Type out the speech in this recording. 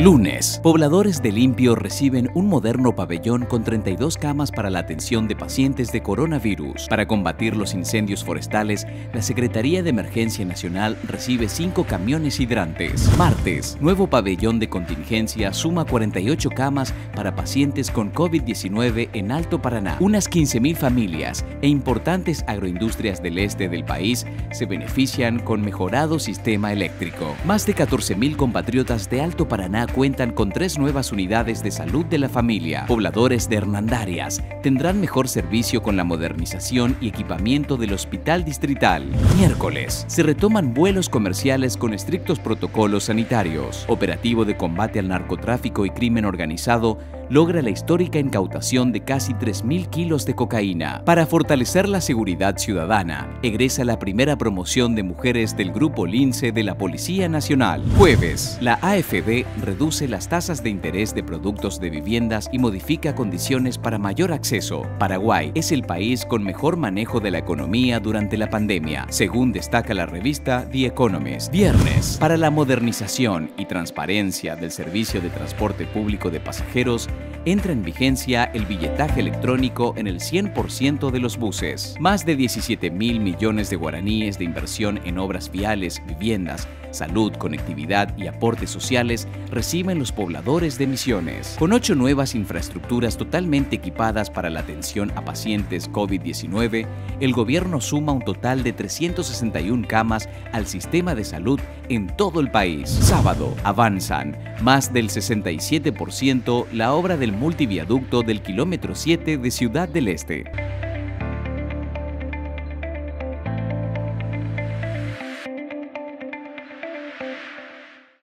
Lunes, pobladores de Limpio reciben un moderno pabellón con 32 camas para la atención de pacientes de coronavirus. Para combatir los incendios forestales, la Secretaría de Emergencia Nacional recibe 5 camiones hidrantes. Martes, nuevo pabellón de contingencia suma 48 camas para pacientes con COVID-19 en Alto Paraná. Unas 15.000 familias e importantes agroindustrias del este del país se benefician con mejorado sistema eléctrico. Más de 14.000 compatriotas de Alto Paraná cuentan con 3 nuevas unidades de salud de la familia. Pobladores de Hernandarias tendrán mejor servicio con la modernización y equipamiento del Hospital Distrital. Miércoles, se retoman vuelos comerciales con estrictos protocolos sanitarios. Operativo de combate al narcotráfico y crimen organizado logra la histórica incautación de casi 3.000 kilos de cocaína. Para fortalecer la seguridad ciudadana, egresa la primera promoción de mujeres del Grupo Lince de la Policía Nacional. Jueves, la AFB reduce las tasas de interés de productos de viviendas y modifica condiciones para mayor acceso. Paraguay es el país con mejor manejo de la economía durante la pandemia, según destaca la revista The Economist. Viernes, para la modernización y transparencia del servicio de transporte público de pasajeros, entra en vigencia el billetaje electrónico en el 100% de los buses. Más de 17.000 millones de guaraníes de inversión en obras viales, viviendas, salud, conectividad y aportes sociales reciben los pobladores de Misiones. Con 8 nuevas infraestructuras totalmente equipadas para la atención a pacientes COVID-19, el gobierno suma un total de 361 camas al sistema de salud en todo el país. Sábado, avanzan más del 67% la obra del multiviaducto del kilómetro 7 de Ciudad del Este.